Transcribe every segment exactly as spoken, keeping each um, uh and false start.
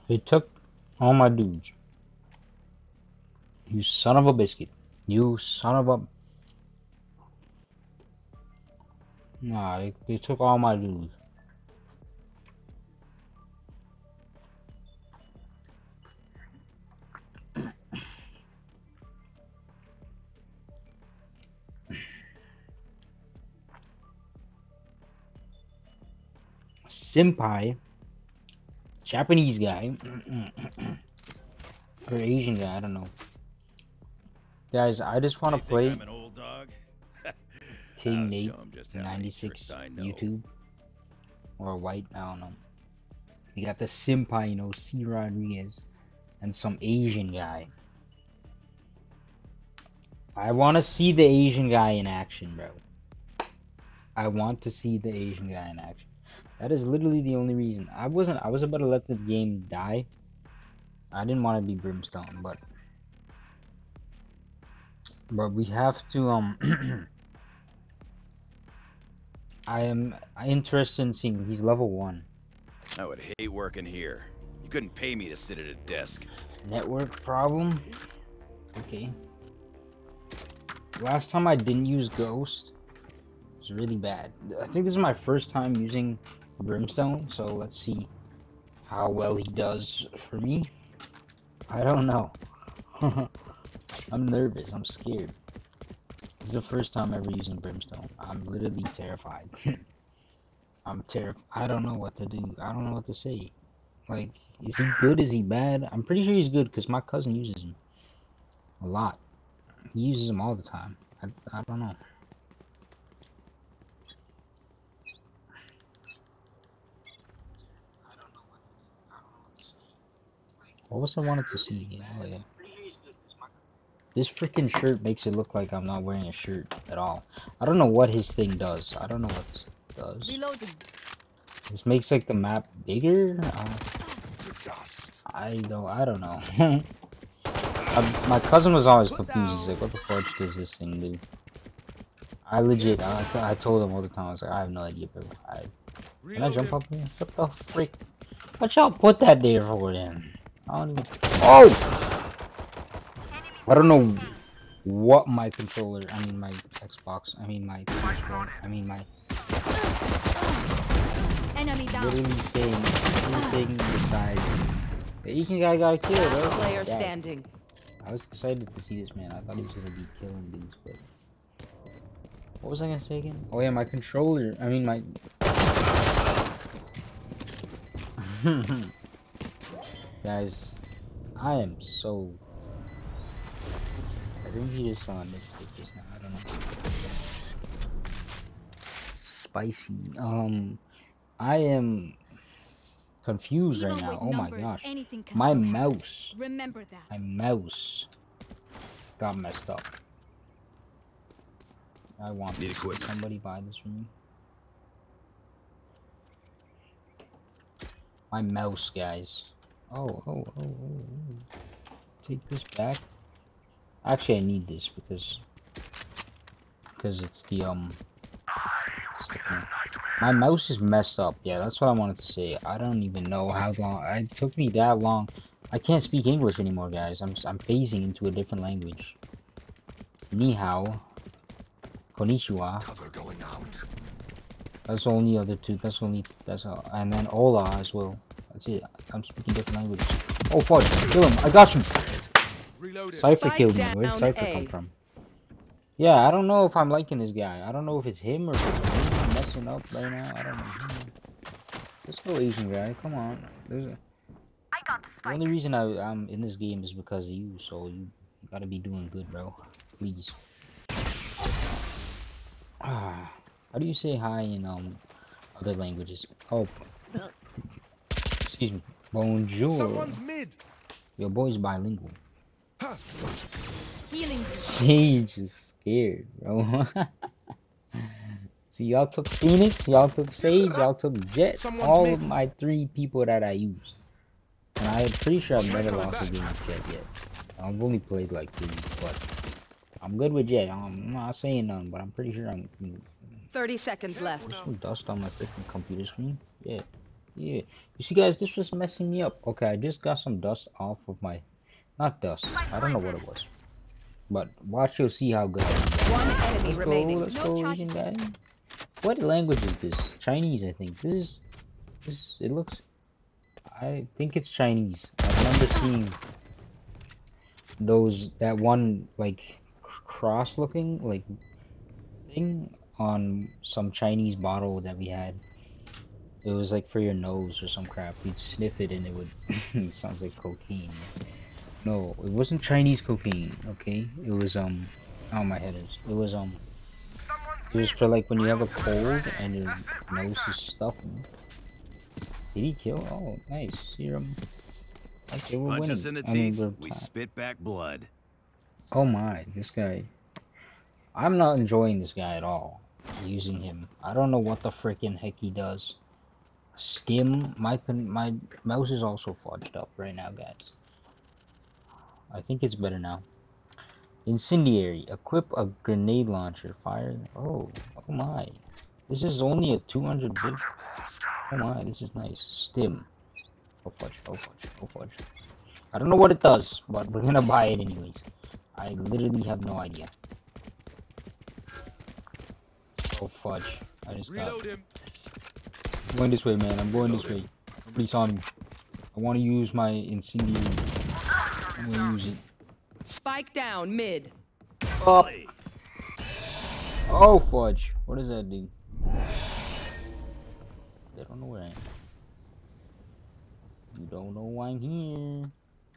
He took all my dudes. You son of a biscuit. You son of a... Nah, they, they took all my dudes. Senpai. Japanese guy. Or Asian guy, I don't know. Guys, I just want to play I'm an old dog? King I'll show Nate him just how many ninety-six tricks I know. YouTube. Or White, I don't know. You got the Senpai, you know, C. Rodriguez. And some Asian guy. I want to see the Asian guy in action, bro. I want to see the Asian guy in action. That is literally the only reason. I wasn't, I was about to let the game die. I didn't want to be Brimstone, but... But we have to, um... I am interested in seeing, he's level one. I would hate working here. You couldn't pay me to sit at a desk. Network problem? Okay. Last time I didn't use Ghost, it was really bad. I think this is my first time using Brimstone, so let's see how well he does for me. I don't know. I'm nervous, I'm scared. This is the first time ever using Brimstone. I'm literally terrified. I'm terrified. I don't know what to do. I don't know what to say. Like, is he good? Is he bad? I'm pretty sure he's good because my cousin uses him a lot. He uses him all the time. I, I don't know. I don't know what I don't know what to say. What was I wanted to see again? Oh yeah. This freaking shirt makes it look like I'm not wearing a shirt at all. I don't know what his thing does. I don't know what this does. Reloading. This makes like the map bigger. Uh, I don't. I don't know. I, my cousin was always confused. He's like, "What the fudge does this thing do?" I legit. I, I told him all the time. I was like, "I have no idea, bro. I, can I jump up here? What the freak? What y'all put that there for then? I don't even. Oh! I don't know what my controller. I mean my Xbox. I mean my P S four. I mean my. Enemy down. Literally saying anything besides the Asian guy got a kill, bro. Player Dad. standing. I was excited to see this man. I thought he was gonna be killing dudes, but what was I gonna say again? Oh yeah, my controller. I mean my. Guys, I am so. I think he just saw a mistake just now. I don't know. Spicy. Um, I am confused Even right now. with Oh my numbers, gosh, anything can my still happen. mouse. Remember that. My mouse got messed up. I want Need this. equipment. Can somebody buy this for me? My mouse, guys. Oh, oh, oh, oh, oh. Take this back. Actually, I need this because because it's the um. Sticker. My mouse is messed up. Yeah, that's what I wanted to say. I don't even know how long. It took me that long. I can't speak English anymore, guys. I'm I'm phasing into a different language. Ni hao. Konnichiwa. Cover going out. That's the only other two. That's only. That's all. And then hola as well. That's it. I'm speaking different languages. Oh fuck! Kill him! I got you. Cypher killed me. Where'd Cypher come from? Yeah, I don't know if I'm liking this guy. I don't know if it's him or if it's me messing up right now. I don't know. Let's go Asian guy. Come on. There's a... I got the The spike. only reason I, I'm in this game is because of you, so you gotta be doing good, bro. Please. Ah, how do you say hi in um other languages? Oh, excuse me. Bonjour. Someone's mid. Your boy's bilingual. Healing. Sage is scared, bro. See, y'all took Phoenix, y'all took Sage, y'all took Jet. Someone's All mid. of my three people that I used. And I'm pretty sure I've never lost a game with Jet yet. I've only played like three, but I'm good with Jet. I'm not saying none, but I'm pretty sure I'm. Thirty seconds left. There's some dust on my freaking computer screen. Yeah. Yeah. You see, guys, this was messing me up. Okay, I just got some dust off of my... Not dust. I don't know what it was. But watch, you'll see how good I am. One enemy Let's go, remaining. let's No go, charges Asian guy. left. What language is this? Chinese, I think. This is... This, it looks... I think it's Chinese. I remember seeing those... That one, like, cross-looking, like, thing on some Chinese bottle that we had. It was like for your nose or some crap. You'd sniff it and it would... It sounds like cocaine. No, it wasn't Chinese cocaine, okay? It was, um... Oh, my head is... It was, um... It was for, like, when you have a cold and your nose is stuffy. Did he kill? Oh, nice. Serum. Okay, we're Punch us winning. in the I mean, teeth, we're we tied. spit back blood. Oh my, this guy... I'm not enjoying this guy at all. Using him. I don't know what the freaking heck he does. Stim? My, con my mouse is also fudged up right now, guys. I think it's better now. Incendiary. Equip a grenade launcher. Fire. Oh, oh my. This is only a two hundred bit. Oh my, this is nice. Stim. Oh fudge, oh fudge, oh fudge. I don't know what it does, but we're gonna buy it anyways. I literally have no idea. Oh fudge. I just got... Reload him. I'm going this way, man. I'm going Reload this him. way. Nobody's on me. I want to use my incendiary. I'm gonna use it. Spike down mid. Oh, oh fudge. What does that do? They don't know where I am. You don't know I'm here.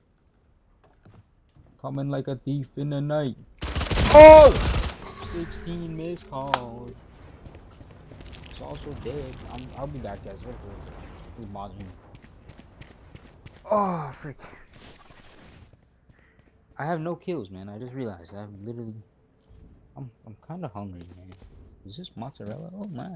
Coming like a thief in the night. Oh! sixteen missed calls. It's also dead. I'm, I'll be back, guys. Who's bothering me? Oh, freak. I have no kills, man. I just realized I have literally... I'm, I'm kind of hungry, man. Is this mozzarella? Oh, my.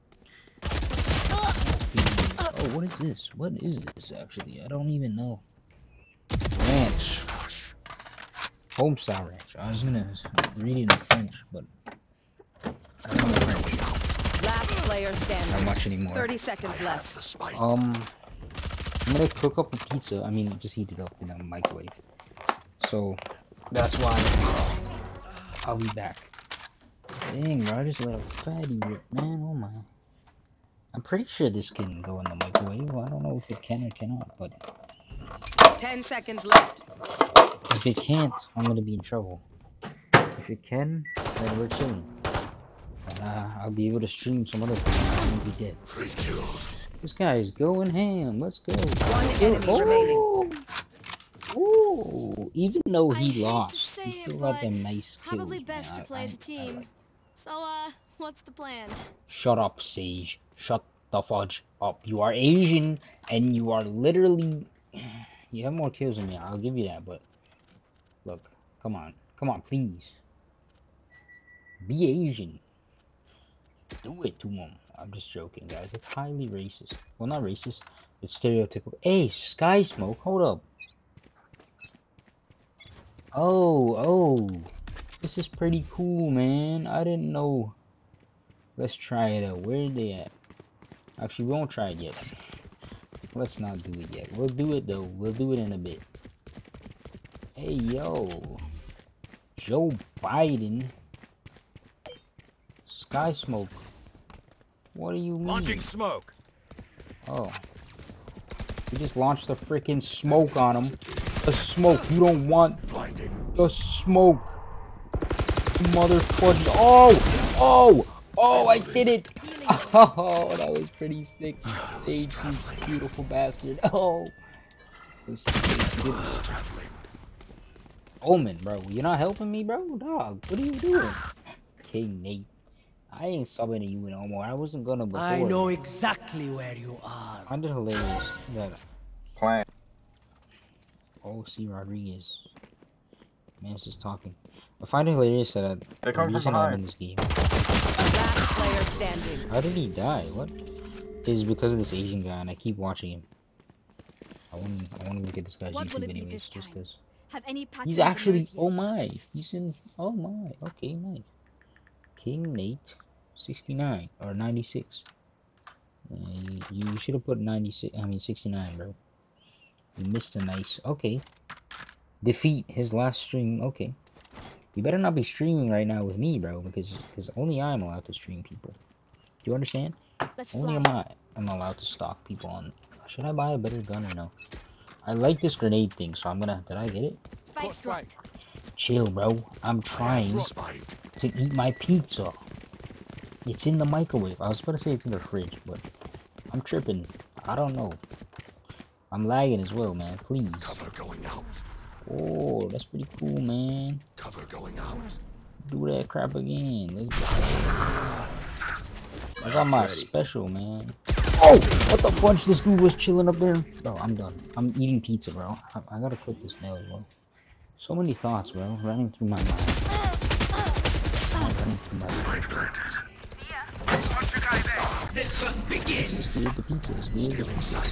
Oh, what is this? What is this, actually? I don't even know. Ranch. Homestyle ranch. I was gonna read it in French, but I don't know French. Last player standing. Not much anymore. Thirty seconds left. Um, I'm gonna cook up a pizza. I mean, just heat it up in a microwave. So that's why I'll be back. Dang, bro, I just let a fatty rip, man. Oh my. I'm pretty sure this can go in the microwave. I don't know if it can or cannot, but Ten seconds left. if it can't, I'm gonna be in trouble. If it can, then we're chilling. Uh, I'll be able to stream some other things. I won't be dead. This guy is going ham. Let's go. One enemy Oh! remaining. Ooh, even though he I hate to lost, say he still it, got but them nice kills. probably best man. to play I, as a I, team. I like... So, uh, what's the plan? Shut up, Sage. Shut the fudge up. You are Asian, and you are literally... You have more kills than me, I'll give you that, but... Look, come on. Come on, please. Be Asian. Do it to him. I'm just joking, guys. It's highly racist. Well, not racist. It's stereotypical. Hey, Sky Smoke, hold up. Oh, oh. This is pretty cool, man. I didn't know. Let's try it out. Where are they at? Actually, we won't try it yet. Let's not do it yet. We'll do it, though. We'll do it in a bit. Hey, yo. Joe Biden. Sky Smoke. What do you mean? Launching smoke. Oh. We just launched the freaking smoke on him. The smoke. You don't want the smoke. Motherfucker. Oh! Oh! Oh, I did it! Oh, that was pretty sick. Sage, you beautiful bastard. Oh. Omen, bro. You're not helping me, bro? Dog, what are you doing? King Nate. I ain't subbing to you no more. I wasn't gonna before. I know exactly where you are. I did hilarious. That Plan. Oh, see Rodriguez. Man, it's just talking. I find it hilarious that uh, They the come from reason I'm behind. in this game. Last player standing. How did he die? What? Is because of this Asian guy, and I keep watching him. I want to. I want to look at this guy's What will YouTube it be anyways, this just time? because. Have any patterns He's actually. emerged Oh yet? my! He's in. Oh my! Okay, nice. King Nate, sixty-nine or ninety-six. Yeah, you you should have put ninety-six. I mean sixty-nine, bro. You missed a nice. Okay. Defeat his last stream. Okay. You better not be streaming right now with me, bro, because because only I'm allowed to stream people. Do you understand? Let's Only fly. am I am allowed to stalk people on. Should I buy a better gun or no? I like this grenade thing, so I'm gonna. Did I get it? Spike dropped. Chill, bro. I'm trying to eat my pizza. It's in the microwave. I was about to say it's in the fridge, but I'm tripping. I don't know. I'm lagging as well, man. Please. Cover going out. Oh, that's pretty cool, man. Cover going out. Do that crap again. Let's go. I got my Ready. special, man. Oh, what the fudge? This dude was chilling up there. Bro, I'm done. I'm eating pizza, bro. I, I gotta quit this now as well. So many thoughts, bro, running through my mind. Running through my mind. The hunt begins. Dude, the pizza is good. Still in sight.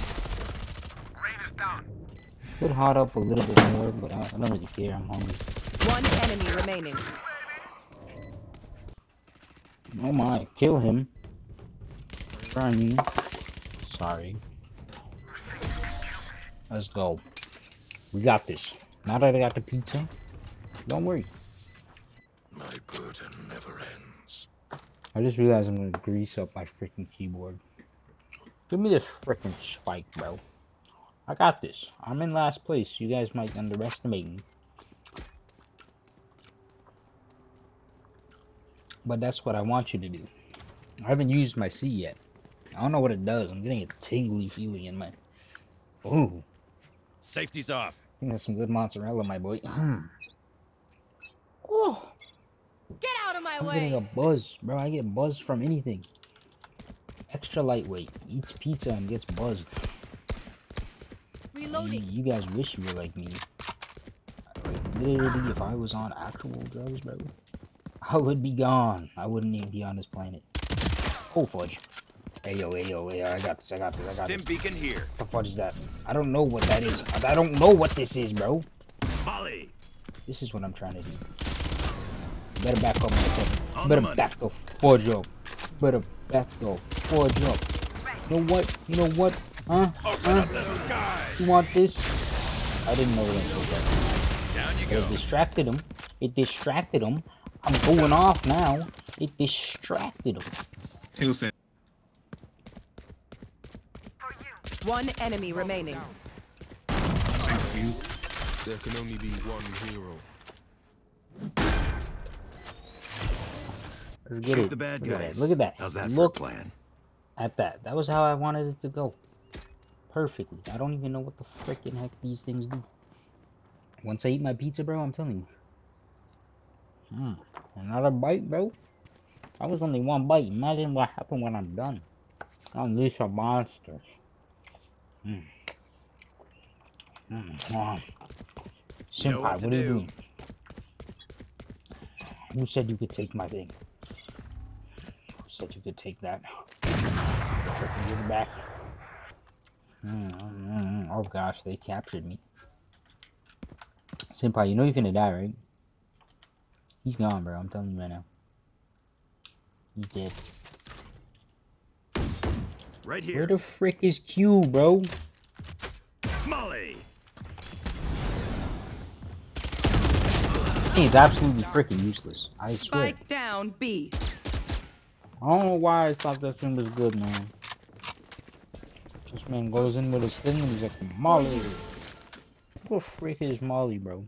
Could hot up a little bit more, but I, I don't really care. I'm hungry. One enemy remaining. Oh my, kill him. Trying. Sorry. Let's go. We got this. Now that I got the pizza, don't worry. My burden never ends. I just realized I'm gonna grease up my freaking keyboard. Give me this freaking spike, bro. I got this. I'm in last place. You guys might underestimate me. But that's what I want you to do. I haven't used my C yet. I don't know what it does. I'm getting a tingly feeling in my... Ooh. Safety's off. I think that's some good mozzarella, my boy. Oh, Get out of my I'm getting a way. buzz, bro. I get buzzed from anything. Extra lightweight. Eats pizza and gets buzzed. You, Reloading. you guys wish you were like me. Like, literally, if I was on actual drugs, bro, I would be gone. I wouldn't even be on this planet. Oh, fudge. Hey, yo, hey, yo, hey, yo, I got this, I got this, I got Stim this. beacon here. What the fudge is that? I don't know what that is. I don't know what this is, bro. Molly. This is what I'm trying to do. You better back up, motherfucker. On You the better money. back the fudge up. You better back the fudge up. You know what? You know what? Huh? Open Huh? up the sky. You want this? I didn't know that was that. Down you It go. distracted him. It distracted him. I'm going off now. It distracted him. He'll say. One enemy remaining. There can only be one hero. Let's get Shoot it. the bad Look at guys. that. Look at that. How's that Look for a plan? at that. That was how I wanted it to go. Perfectly. I don't even know what the freaking heck these things do. Once I eat my pizza, bro, I'm telling you. Hmm. Another bite, bro. That was only one bite. Imagine what happened when I'm done. Unleash a monster. Hmm. Mm. Wow. You know Senpai, what what to are you do. doing? Who said you could take my thing? Who said you could take that? Give it back. Mm, mm, mm. Oh gosh, they captured me. Senpai, you know you're gonna die, right? He's gone, bro. I'm telling you right now. He's dead. Right Where here. the frick is Q, bro? Molly. He's absolutely freaking useless. I swear. Spike down B. I don't know why I thought that thing was good, man. This man goes in with his thing and he's like, Molly. Who the frick is Molly, bro?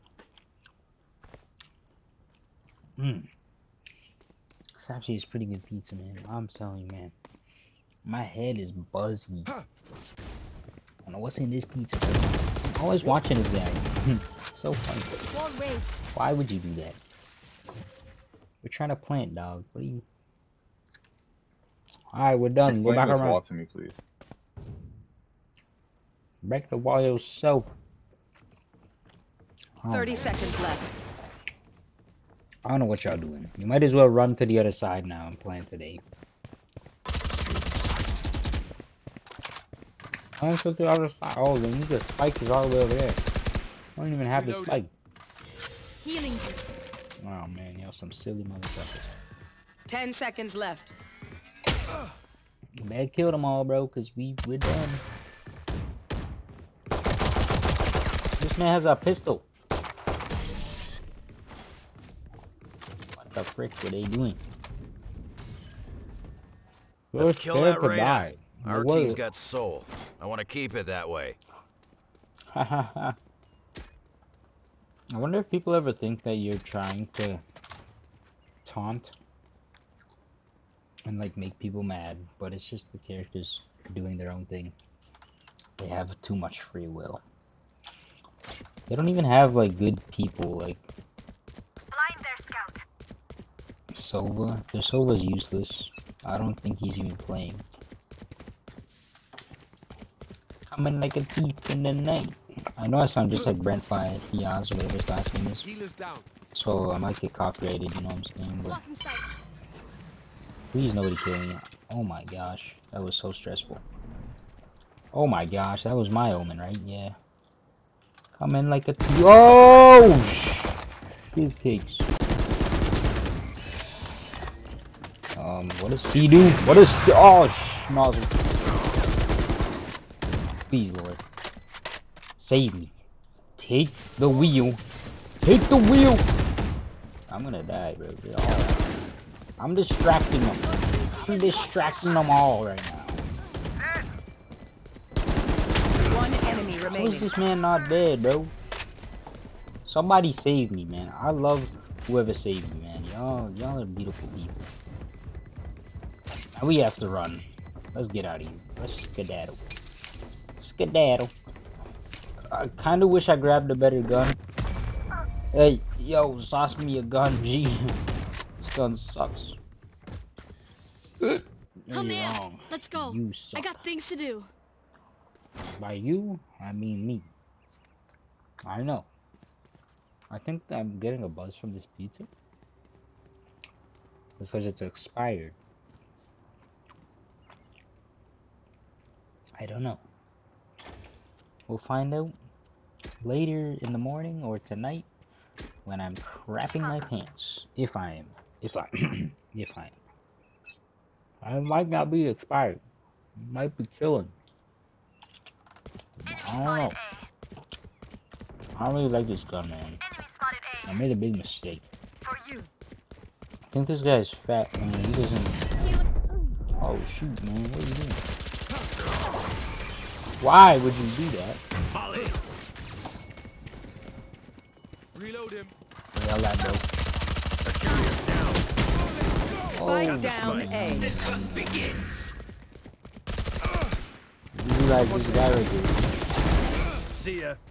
Hmm. This actually is pretty good pizza, man. I'm telling you, man. My head is buzzy. I don't know what's in this pizza, bro. I'm always watching this guy. It's so funny. Wall raised. Why would you do that? We're trying to plant, dog. What are you... Alright, we're done. Go Explain back this around. wall to me, please. Break the wall yourself. Oh, Thirty man. seconds left. I don't know what y'all doing. You might as well run to the other side now and plant today. I don't took the other side. Oh, then you just spike is all the way over there. I don't even have the spike. Healing. Oh man, y'all some silly motherfuckers. Ten seconds left. Bad kill them all, bro, cause we we're done. This man has a pistol. What the frick were they doing? You're Let's kill scared that to Reyna. die. Our What? team's got soul. I want to keep it that way. I wonder if people ever think that you're trying to taunt and like make people mad, but it's just the characters doing their own thing. They have too much free will. They don't even have like good people like Blind there, scout. Sova. The Sova's useless. I don't think he's even playing. Coming like a thief in the night. I know I sound just like Brent Fiaz or whatever his last name is. Healer's down. So I might get copyrighted, you know what I'm saying? But Blocking sight. please nobody kill me. Oh my gosh, that was so stressful. Oh my gosh, that was my omen, right? Yeah. Coming like a thief. Oh sh! These cakes. Um, what does C do? What does C? Oh sh! Nozzle. Please, Lord. Save me. Take the wheel. Take the wheel. I'm gonna die, bro. All... I'm distracting them. I'm distracting them all right now. One enemy How remaining. is this man not dead, bro? Somebody save me, man. I love whoever saved me, man. Y'all, y'all are beautiful people. Now we have to run. Let's get out of here. Let's skedaddle. Skedaddle. I kind of wish I grabbed a better gun. Hey, yo, sauce me a gun, G. This gun sucks. You're I'm amped. wrong. Let's go. You I suck. got things to do. By you, I mean me. I know. I think I'm getting a buzz from this pizza. Because it's expired. I don't know. We'll find out later in the morning or tonight when I'm crapping my pants. If I am. If I if I am. I might not be expired. Might be chilling. I don't know. I don't really like this gun, man. I made a big mistake. For you. I think this guy's fat and he doesn't. Oh shoot, man, what are you doing? Why would you do that? Reload him. Yell that, bro. Spike down A. The hunt begins. You realize this guy right here. See ya.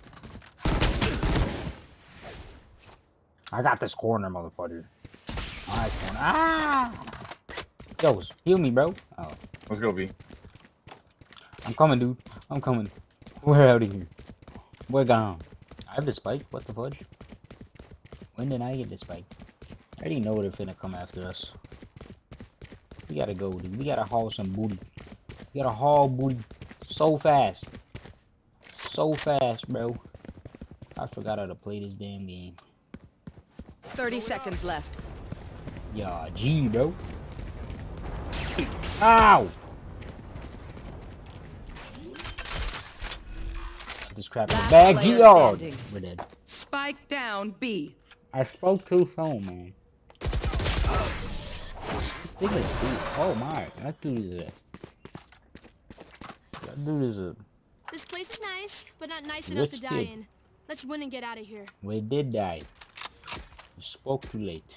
I got this corner, motherfucker. Alright, corner. Ah! Yo, heal me, bro. Oh, Let's go, B. I'm coming, dude. I'm coming. We're out of here. We're gone. I have the spike? What the fudge? When did I get the spike? I already know they're finna come after us. We gotta go, dude. We gotta haul some booty. We gotta haul booty so fast. So fast, bro. I forgot how to play this damn game. thirty seconds left. Yeah, G, bro. Ow! Put this crap in the Last bag. player G, oh, standing. we're dead. Spike down B. I spoke too soon, man. This thing is cool. Oh my, that dude is a. That dude is a. This place is nice, but not nice enough to Rich die kid. in. Let's win and get out of here. We did die. You spoke too late.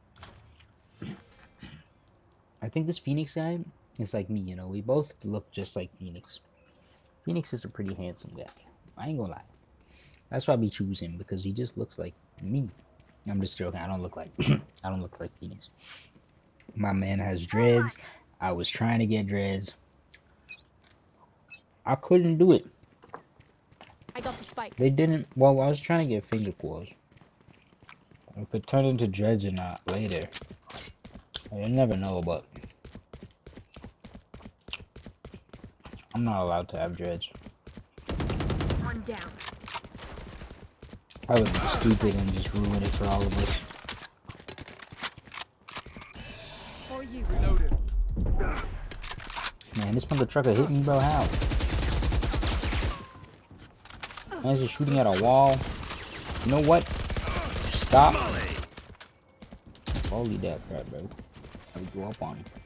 I think this Phoenix guy is like me, you know. We both look just like Phoenix. Phoenix is a pretty handsome guy. I ain't gonna lie. That's why we choose him, because he just looks like me. I'm just joking. I don't look like I don't look like Phoenix. My man has dreads. I was trying to get dreads. I couldn't do it. I got the spike. They didn't. Well, I was trying to get finger quills. If it turned into dreads or not later, I never know. But I'm not allowed to have dreads. One down. I would be stupid and just ruin it for all of us. For you. Reload him. Man, this mother trucker hit me, bro. How? Man's just shooting at a wall. You know what? Stop. Holy that crap, bro. How we go up on him?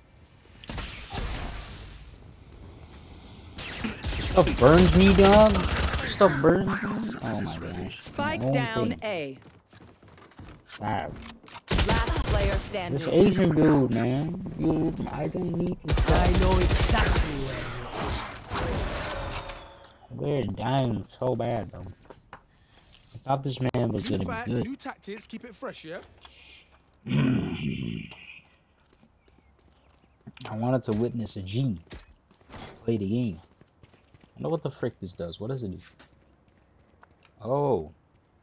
Stuff burns me, dog. Stuff burns me. Oh my gosh. Spike My down thing. A. Wow. Last player This standing. Asian dude, man. Dude, I don't need to stop. I know exactly where We're dying so bad, bro. I thought this man was New gonna fight, be good. new tactics, keep it fresh, yeah? I wanted to witness a G play the game. I wonder what the frick this does. What does it do? Oh.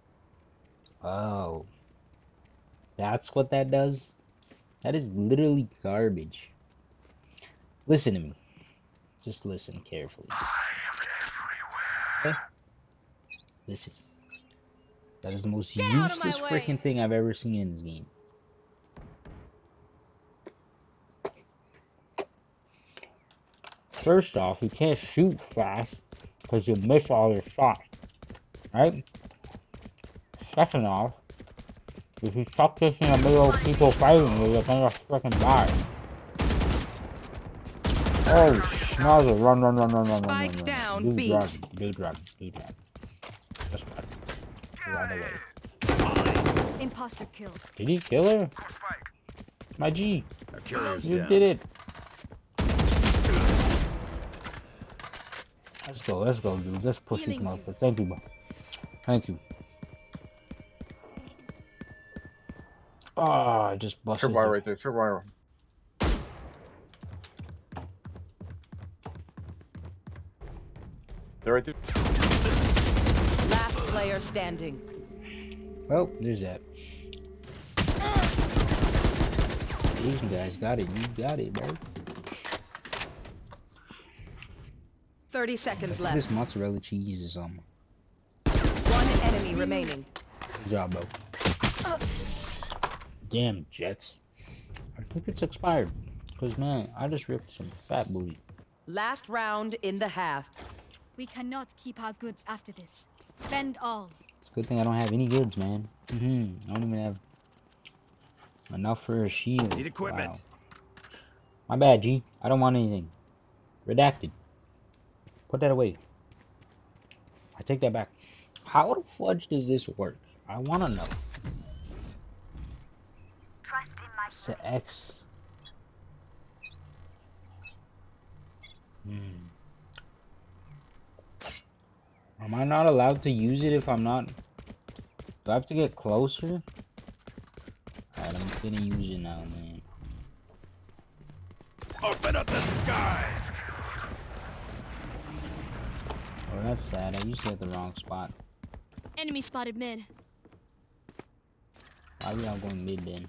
Oh. That's what that does? That is literally garbage. Listen to me. Just listen carefully. Okay? Listen. That is the most Get out of my useless way. freaking thing I've ever seen in this game. First off, you can't shoot fast because you miss all your shots, right? Second off, if you stuck this in the middle of people fighting you, you're gonna freaking die. Oh, Schnauzer, run, run, run, run, run, run, run, Spike run. down Do B. dragon, do dragon, do dragon. Just run. Run away. Imposter kill. Did he kill her? My G. Our carrier's You down. did it. Let's go, let's go, dude. Let's push this Healing you. motherfucker. Thank you, bro. Thank you. Ah, I just busted. Trip wire it. right there. Trip wire. They're right there. Last player standing. Well, there's that. Asian guys got it. You got it, bro. Thirty seconds This left. mozzarella cheese is um. One enemy remaining. Good job, bro. Damn, Jets. I think it's expired. Cause man, I just ripped some fat booty. Last round in the half. We cannot keep our goods after this. Spend all. It's a good thing I don't have any goods, man. Mm-hmm. I don't even have enough for a shield. Need equipment. Wow. My bad, G. I don't want anything. Redacted. Put that away. I take that back. How the fudge does this work? I want to know. It's an X. Hmm. Am I not allowed to use it if I'm not? Do I have to get closer? Alright, I'm gonna use it now, man. Open up the sky! Oh, that's sad. I used it at the wrong spot. Enemy spotted mid. Why are we all going mid then?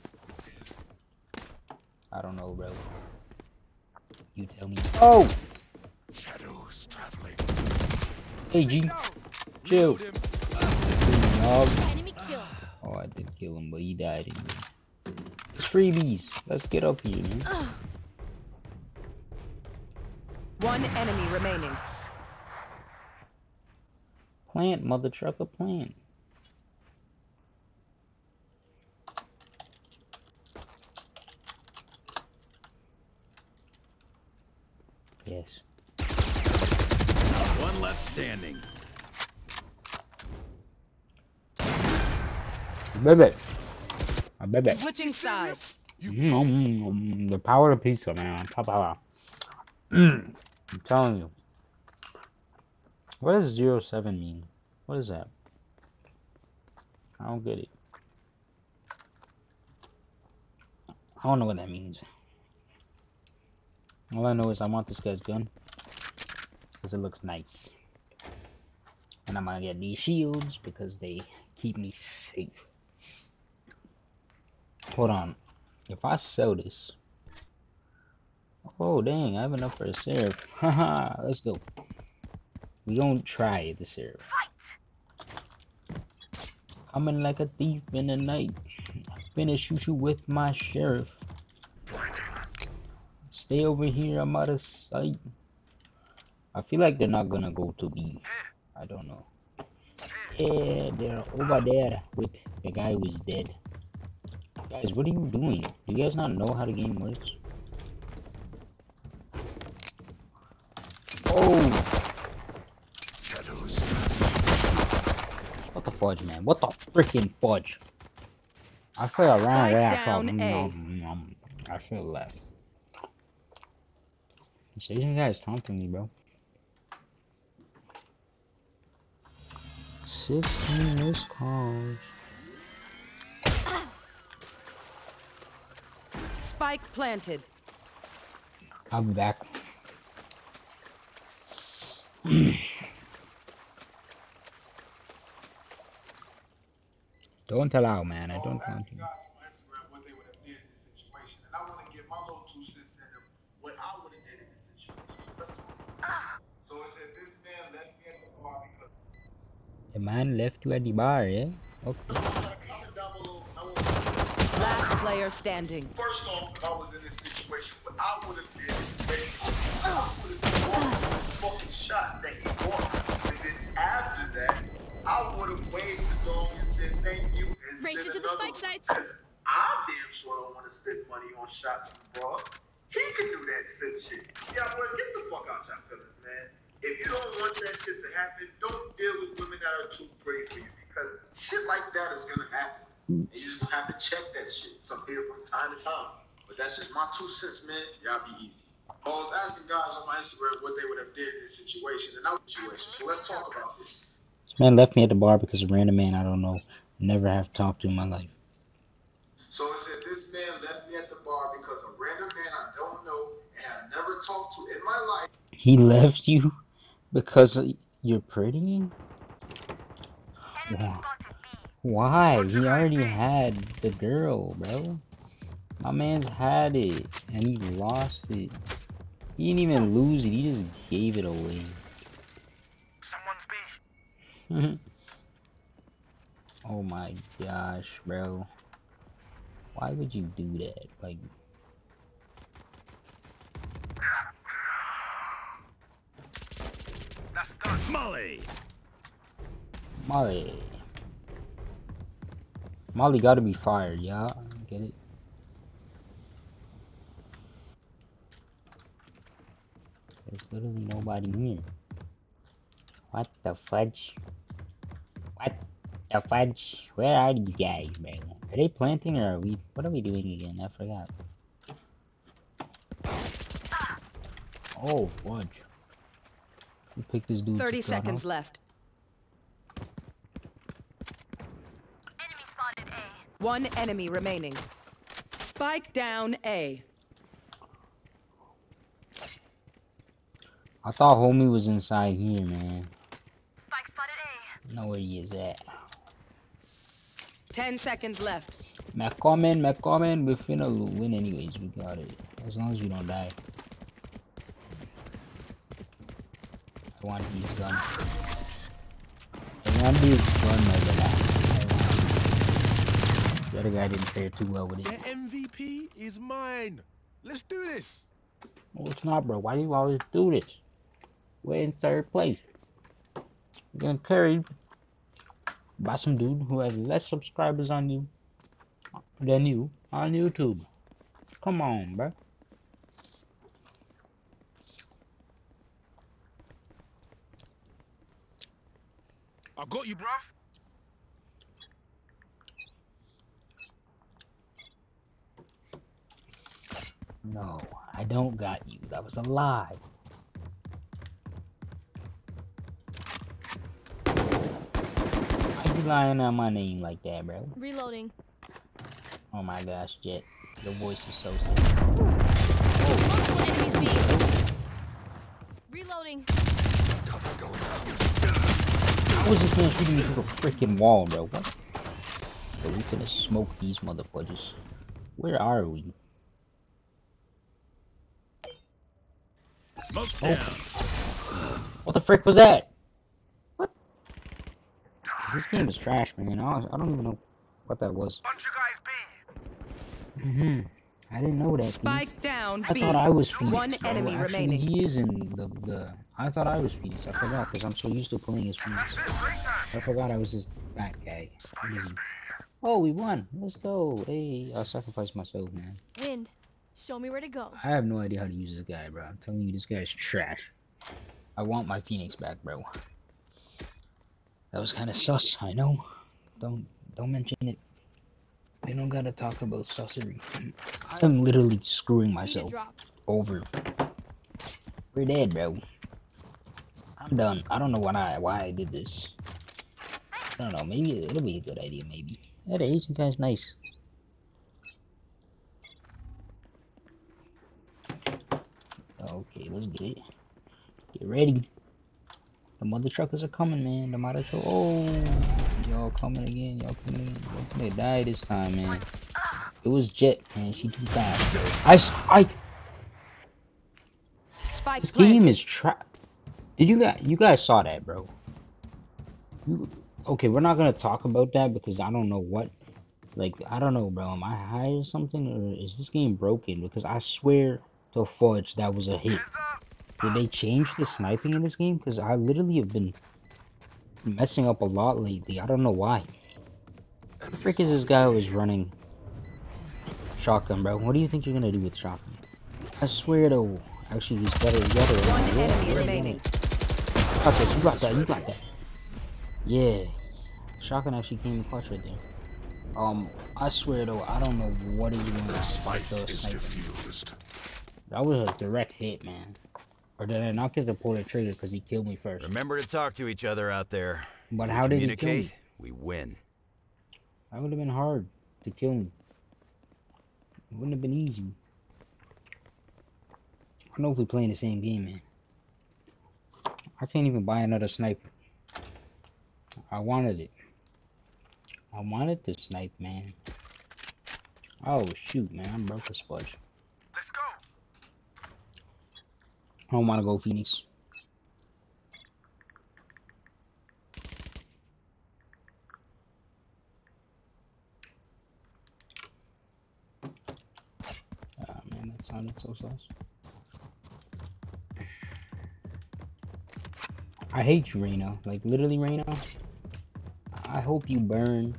I don't know, bro. You tell me. Oh! Shadows traveling. Hey, G. Chill. Reload him. Dog. Enemy kill. Oh, I did kill him, but he died anyway. It's freebies. Let's get up here, man. One enemy remaining. Plant, mother trucker, plant. Yes. One left standing. Baby. My baby. Switching sides. Mm, mm, mm, the power of pizza, man. Power. I'm telling you. What does zero seven mean? What is that? I don't get it. I don't know what that means. All I know is I want this guy's gun because it looks nice. And I'm gonna get these shields because they keep me safe. Hold on. If I sell this... Oh, dang. I have enough for a seraph. Haha, let's go. We gonna try the seraph. Coming like a thief in the night. Finish you with my sheriff. Stay over here. I'm out of sight. I feel like they're not gonna go to B. I don't know. Yeah, they're over there with the guy who's dead. Guys, what are you doing? Do you guys not know how the game works? Oh! Shadows. What the fudge, man? What the freaking fudge? I feel I ran away. I thought, Down A. mm, mm, I should have left. This Asian guy is taunting me, bro. sixteen missed calls. Spike planted. I'll be back. Don't allow, man. I don't want you. What they would have did in this situation, and I want to give my little two cents in what I would have did in this situation. So let's talk. So it said this man left me at the bar because The man left you at the bar, yeah? Okay. comment down below. I want Last player standing. first off, if I was in this situation, what I would have did is basically I would have walked the fucking shot that he walked, and then after that, I would have waved the dog and said thank you and Race said into the another spike one. sites. Cause I damn sure don't want to spend money on shots from broad. He can do that simp shit. Yeah, boy, get the fuck out your feelings, man. If you don't want that shit to happen, don't deal with women that are too pretty for you because shit like that is gonna happen. And you just gonna have to check that shit some here from time to time. But that's just my two cents, man. Y'all be easy. I was asking guys on my Instagram what they would have did in this situation, and I was situation. So let's talk about this. This man left me at the bar because a random man I don't know, never have talked to in my life. So it said this man left me at the bar because a random man I don't know and have never talked to in my life. He left you because you're pretty? Why? He already had the girl, bro. My man's had it, and he lost it. He didn't even lose it, he just gave it away. Someone's B. Oh my gosh, bro. Why would you do that? Like, That's done. Molly! Molly. Molly gotta be fired, yeah? Get it? There's literally nobody here. What the fudge? What the fudge? Where are these guys, man? Are they planting or are we... What are we doing again? I forgot. Oh, fudge. We picked this dude. thirty seconds left. Enemy spotted A. One enemy remaining. Spike down A. I thought homie was inside here, man. Spike spotted A. Know where he is at. Ten seconds left. McCommon, McCommon, we're finna win anyways. We got it. As long as we don't die. I want his gun. I want his gun, my brother. The other guy didn't fare too well with it. The M V P is mine. Let's do this. No, it's not, bro. Why do you always do this? We're in third place. You're getting carried by some dude who has less subscribers on you than you on YouTube. Come on, bro. I got you, bruv. No, I don't got you. That was a lie. Why you lying on my name like that, bro? Reloading. Oh my gosh, Jet. Your voice is so sick. Multiple enemies B. Reloading. Cover going out. How is this man shooting me through the freaking wall, bro? What? So we finna smoke these motherfuckers. Where are we? Smoke's Oh. down. What the frick was that? What? This game is trash, man. I don't, I don't even know what that was. Bunch of guys B. Mm-hmm. I didn't know that. Spike Phoenix. down I B. thought I was Phoenix. One Bro. enemy Actually, remaining. he is in the the. I thought I was Phoenix. I forgot because I'm so used to playing as Phoenix. I forgot I was this fat guy. What is he? Oh, we won. Let's go. Hey, I sacrificed myself, man. Wind, show me where to go. I have no idea how to use this guy, bro. I'm telling you, this guy's trash. I want my Phoenix back, bro. That was kind of sus. I know. Don't don't mention it. We don't gotta talk about sussery. I'm literally screwing myself over. We're dead, bro. I'm done. I don't know why I why I did this. I don't know. Maybe it'll be a good idea. Maybe that Asian guy's nice. Okay, let's get it. Get ready. The mother truckers are coming, man. The mother truck. Oh, y'all coming again. Y'all coming again. Y'all gonna die this time, man. It was Jet, man. She too fast, bro. I spike. Spike This planted. game is trap. Did you guys? You guys saw that, bro? You, okay, we're not gonna talk about that because I don't know what. Like, I don't know, bro. Am I high or something, or is this game broken? Because I swear to fudge that was a hit. Did they change the sniping in this game? Because I literally have been messing up a lot lately. I don't know why. The frick is this guy who is running shotgun, bro? What do you think you're gonna do with shotgun? I swear though, actually he's better. He's better. One Yeah, enemy yeah, remaining. yeah. Got this. You got that. You got that. Yeah. Shotgun actually came in clutch right there. Um, I swear though, I don't know what is going on with the sniping. That was a direct hit, man. Or did I not get to pull the trigger because he killed me first? Remember to talk to each other out there. But If how we did he kill me? communicate, we win. That would have been hard to kill me. It wouldn't have been easy. I don't know if we playing the same game, man. I can't even buy another sniper. I wanted it. I wanted to snipe, man. Oh shoot, man, I'm broke as fudge. Let's go. I don't want to go Phoenix. Ah, man, that sounded so sus. I hate you, Reyna. Like, literally, Reyna. I hope you burn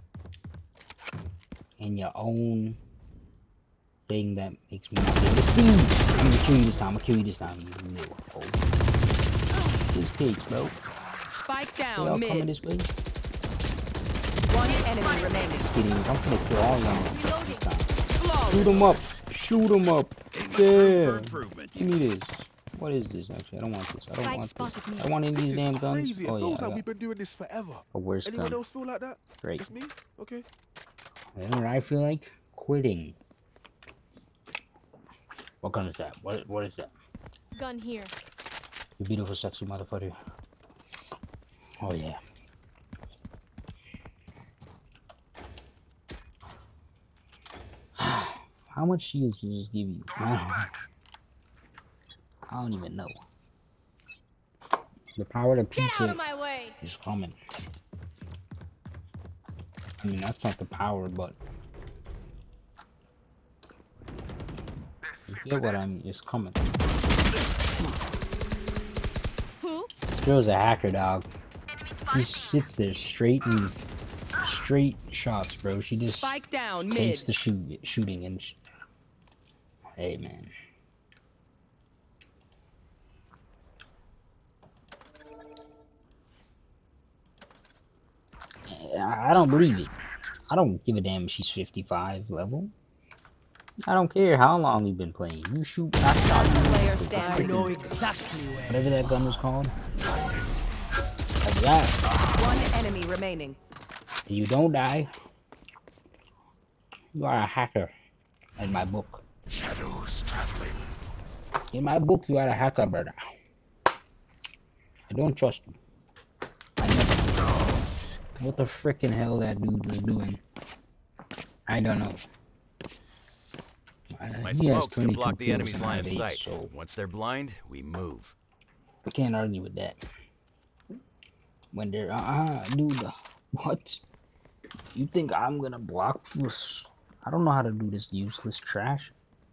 in your own thing that makes me not be able to see. I'm gonna kill you this time. I'm gonna kill you this time. You little hoe. This cake, bro. Spike They down all mid. coming this way. One enemy remaining. Just kidding. I'm gonna kill all of them this time. Flawless. Shoot them up. Shoot them up. Ain't much room for Yeah. improvement. Give me this. What is this, actually? I don't want this. I don't Spike want spotted this. me. I want any of This these is damn guns. crazy. It Oh, yeah. feels I like got we've been doing this forever. a worse Anyone gun. else feel like that? Great. Just me? Okay. You know what I feel like? Quitting. What gun is that? What, what is that? Gun here. You beautiful, sexy motherfucker. Oh, yeah. How much shields does this give you? I don't even know. The power to Get peach out it of my way. is coming. I mean, that's not the power, but you get what I mean. It's coming. Who? This girl's a hacker, dog. She sits there straight and straight shots, bro. She just Spike down takes mid. the shoot shooting and. Sh hey, man. I I don't believe it. I don't give a damn if she's fifty-five level. I don't care how long you've been playing. You shoot, I shot you. Player with the standing. freaking- exactly where. Whatever that gun was called. Like that. One enemy remaining. You don't die. You are a hacker. In my book. Shadows traveling. In my book, you are a hacker, brother. I don't trust you. I never do. What the frickin' hell that dude was doing? I don't know. Uh, My he has smokes can twenty-two block the kills enemy's and I line have of eight, sight. so Once they're blind, we move. I can't argue with that. When they're uh, uh dude, what? You think I'm gonna block you? I don't know how to do this useless trash.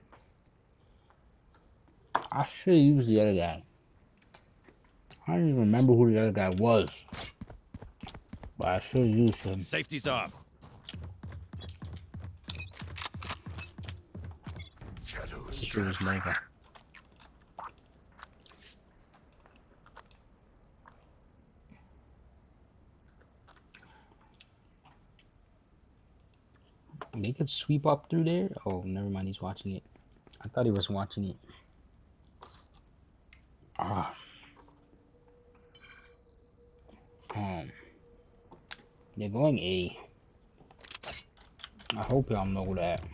I should use the other guy. I don't even remember who the other guy was. But I should use him. Safety's off. Shadows Sure was Nova. They could sweep up through there? Oh, never mind, he's watching it. I thought he was watching it. Ah. Um. They're going A. I hope y'all know that.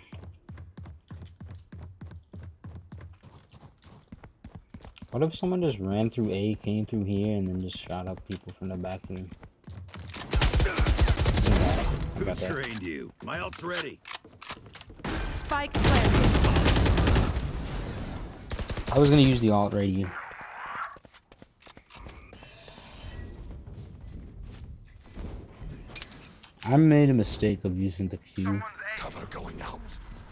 What if someone just ran through A, came through here, and then just shot up people from the back room? I Who got that. trained you? My ult's ready. Spike planted. I was gonna use the alt right here. I made a mistake of using the Q. Cover going out.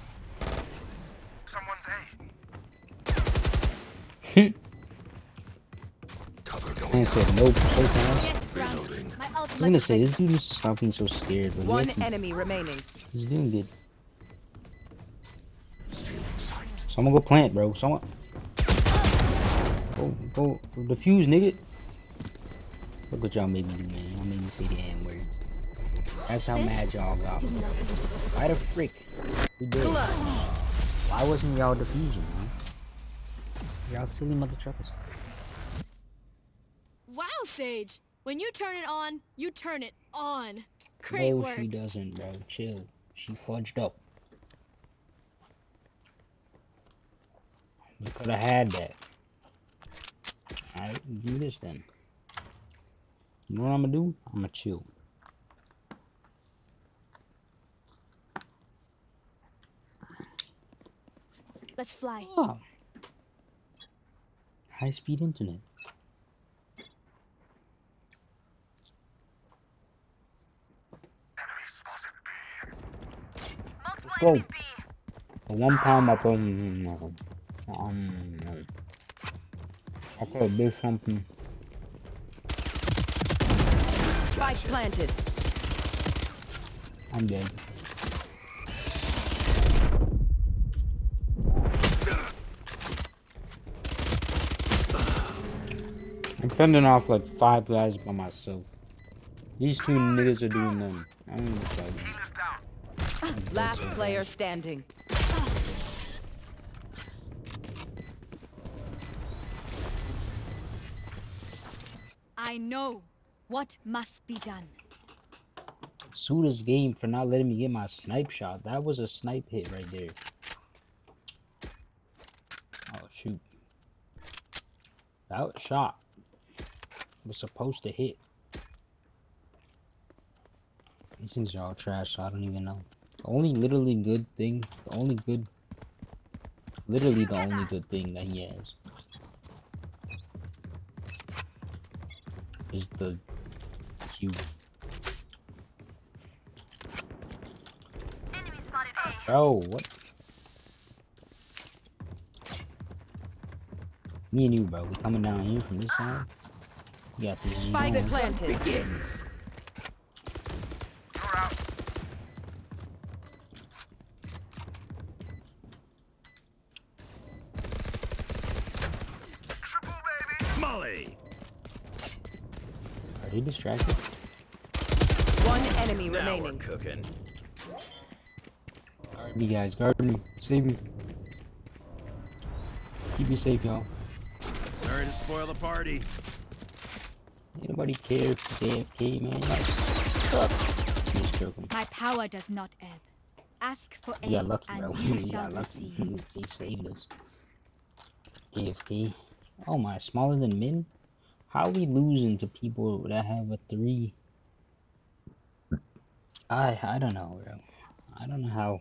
Cover I going said out. nope so fast. Get grounded. Reloading. My I was ultimate gonna is say, ready. this dude needs to stop being so scared, but he One actually- enemy remaining. he's doing good. Stealing sight. Someone go plant, bro. Someone. Go, go, defuse, nigga. Look what y'all made me do, man. Y'all made me say the N word. That's how mad y'all got me. Why the frick? We did. Clutch. Why wasn't y'all defusing, man? Y'all silly mother truckers. Wow, Sage. When you turn it on, you turn it on. Great No, work. she doesn't, bro. Chill. She fudged up. You could have had that. Alright, do this then. You know what I'm gonna do? I'm gonna chill. Let's fly. Oh. High speed internet. Let's go. At one time I thought, mm, no. Um, no. I could have did something. Spike planted. I'm dead. I'm fending off like five guys by myself. These two niggas are doing nothing. I don't even try them. Last player standing. I know what must be done. Sue this game for not letting me get my snipe shot. That was a snipe hit right there. Oh shoot. That was shot. Was supposed to hit. These things are all trash, so I don't even know. The only literally good thing, the only good, literally the only good thing that he has is the Q. Bro, what? Me and you, bro, we coming down here from this side. We got this G Spike going. planted. Begins. Molly. Are they distracted? One enemy Now we're remaining. cooking. Guard me, guys. Guard me. Save me. Keep me safe, y'all. Sorry to spoil the party. Ain't nobody care if he's A F K, man. Y'all suck. Just joking. My power does not ebb. Ask for We got aid, lucky, and bro. you We shall got lucky. receive. He saved us. A F K. Oh my, smaller than min? How are we losing to people that have a three? I I don't know, bro. I don't know how.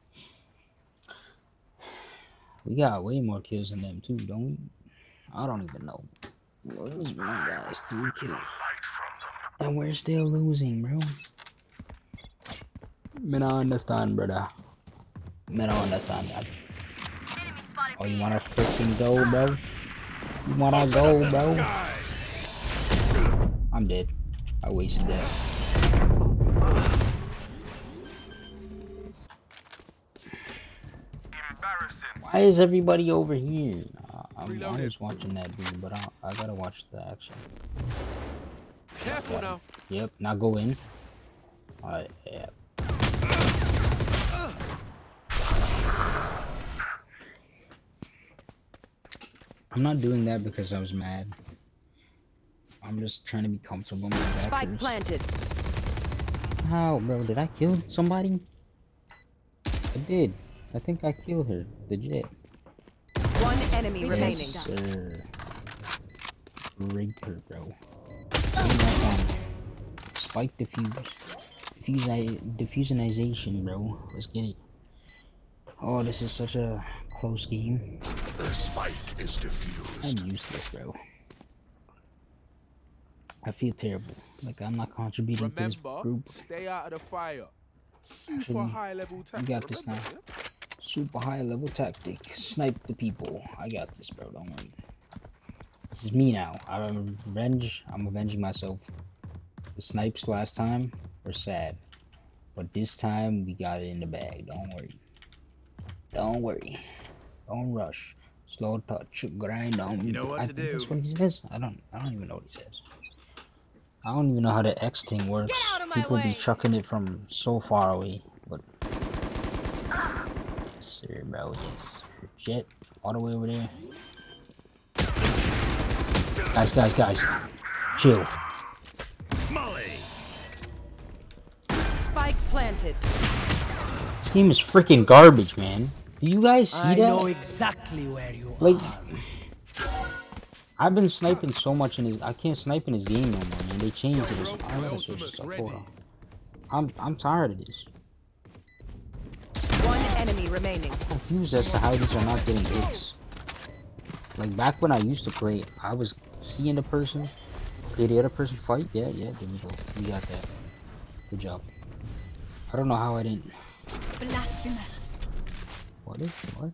We got way more kills than them too, don't we? I don't even know. Where's my guys? Three kills. And we're still losing, bro. Man, I understand, brother. Man, I understand that. Oh, you wanna freaking go, bro? You wanna go, bro? I'm dead. I wasted that. Why is everybody over here? Uh, I'm always watching that dude, but I, I gotta watch the action. Careful now. Yep, now go in. Alright, yeah. I'm not doing that because I was mad. I'm just trying to be comfortable in my back. Spike planted. How, bro? Did I kill somebody? I did. I think I killed her. Legit. One enemy Yes, remaining. sir. Raped her, bro. Spike diffuse. Diffuse diffusionization, bro. Let's get it. Oh, this is such a close game. The spike is diffused. I'm useless, bro. I feel terrible. Like I'm not contributing to this Remember, group. stay out of the fire. Super Actually, high level you tactic. got this now. Remember, yeah? Super high level tactic. Snipe the people. I got this, bro. Don't worry. This is me now. I'm revenge. I'm avenging myself. The snipes last time were sad, but this time we got it in the bag. Don't worry. Don't worry. Don't rush. Slow touch. Grind on. You know what I to think do. that's what he says. I don't. I don't even know what he says. I don't even know how the X thing works. Get out of my People way. be chucking it from so far away, but yes, sir, bro. Yes, jet all the way over there. Guys, guys, guys, chill. Molly. Spike planted. This game is freaking garbage, man. Do you guys see I that? know exactly where you Like, are. I've been sniping so much in his. I can't snipe in his game no more, man. They changed it. Bro, I my gotta switch ultimate's this up. ready. Hold on. I'm I'm tired of this. One enemy remaining. I'm confused as to how these are not getting hits. Like back when I used to play, I was seeing the person, okay, the other person fight. Yeah, yeah, there we go. We got that. Good job. I don't know how I didn't. Blasphemous. What is what?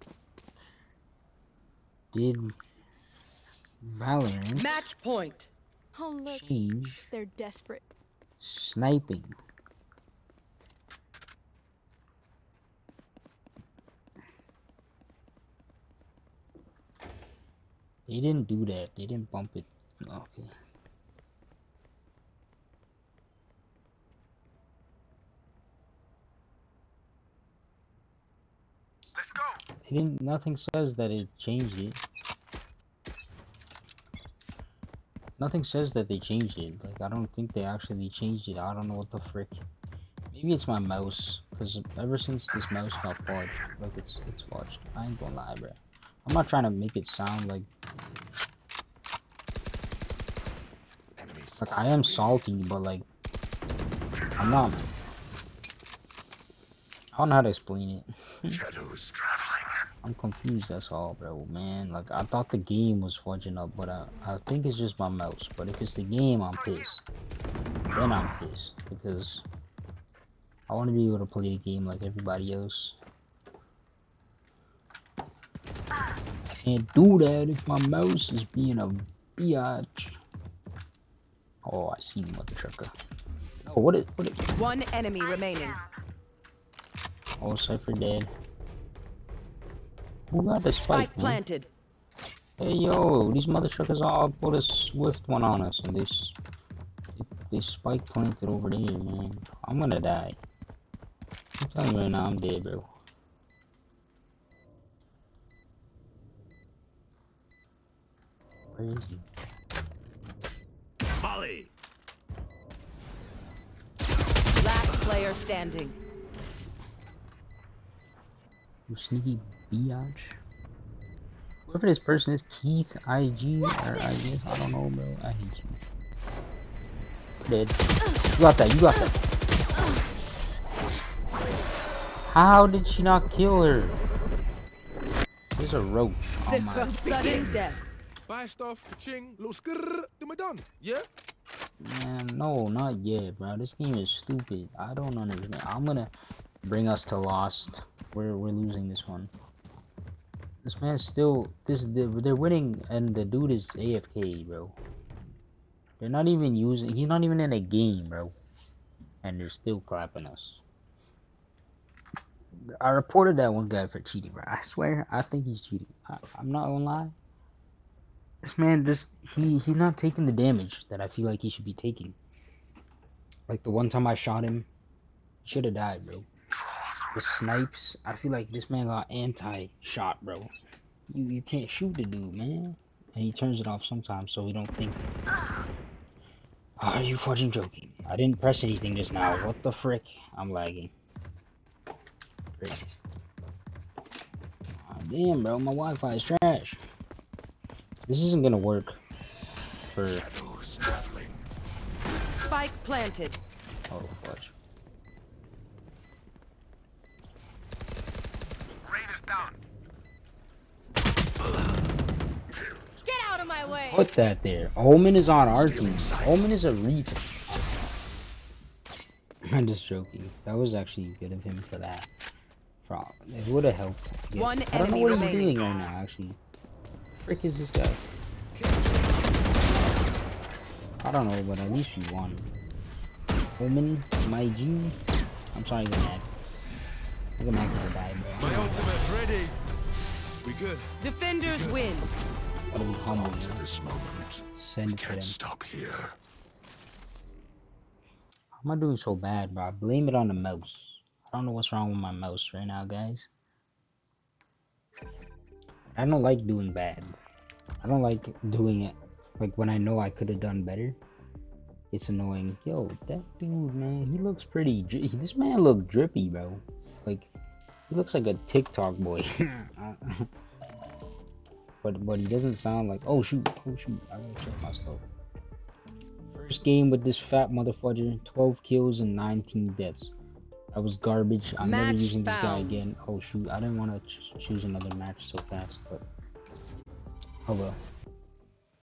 Did Valorant Match point. Oh look, change they're desperate. sniping? They didn't do that. They didn't bump it. Okay. Let's go. They didn't. Nothing says that it changed it. Nothing says that they changed it. Like I don't think they actually changed it. I don't know what the frick. Maybe it's my mouse, cause ever since this mouse got fudged, like it's it's fudged. I ain't gonna lie, bro. I'm not trying to make it sound like like I am salty, but like I'm not. I don't know how to explain it. Shadows traveling. I'm confused. That's all, bro. Man, like I thought the game was fudging up, but I I think it's just my mouse. But if it's the game, I'm pissed. Then I'm pissed because I want to be able to play the game like everybody else. Can't do that if my mouse is being a biatch. Oh, I see you, mother trucker. Oh, what is what is? One enemy remaining. Oh, Cypher dead. Who got the spike, Spike man? planted. Hey yo, these mother truckers all put a swift one on us, and they s- they, they spike planted over there, man. I'm gonna die. I'm telling you right now, I'm dead, bro. Where is he? Molly. Last player standing. You sneaky biatch. Whoever this person is, Keith, I G, or I guess, I don't know, bro. I hate you. Dead. You got that, you got that. How did she not kill her? There's a roach on my... Sudden death. Buy stuff, ka-ching, little skrrr, then we're done. Yeah? Man, no, not yet, bro. This game is stupid. I don't understand. I'm gonna bring us to lost. We're we're losing this one. This man's still this they're, they're winning and the dude is A F K, bro. They're not even using. He's not even in a game, bro. And they're still clapping us. I reported that one guy for cheating, bro. I swear, I think he's cheating. I, I'm not gonna lie. This man, just he he's not taking the damage that I feel like he should be taking. Like the one time I shot him, he should have died, bro. The snipes, I feel like this man got anti-shot, bro. You you can't shoot the dude, man. And he turns it off sometimes so we don't think. Are you fucking joking? I didn't press anything just now. What the frick? I'm lagging. Great. Oh, damn, bro, my Wi-Fi is trash. This isn't gonna work for. Shadows traveling. Spike planted. Oh, fudge. Rain is down. Get out of my way! Put that there. Omen is on our team. Omen is a retard. I'm just joking. That was actually good of him for that. It would have helped. I guess. One I don't know enemy what he's remaining. doing right now, actually. Frick is this guy? I don't know, but at least we won. Omen, my G. I'm sorry, you're mad. I get mad because I died, bro. My ultimate's ready. We good? Defenders win. Gotta be humble, To man. this moment. Send it to Can't them. stop here. How am I doing so bad, bro? I blame it on the mouse. I don't know what's wrong with my mouse right now, guys. I don't like doing bad. I don't like doing it like when I know I could have done better. It's annoying. Yo, that dude, man, he looks pretty. Dri this man look drippy, bro. Like he looks like a TikTok boy. but but he doesn't sound like. Oh shoot! Oh shoot! I gotta check myself. First game with this fat motherfucker. twelve kills and nineteen deaths. That was garbage. I'm Match never using this guy found. again. Oh shoot! I didn't want to ch choose another match so fast, but oh well.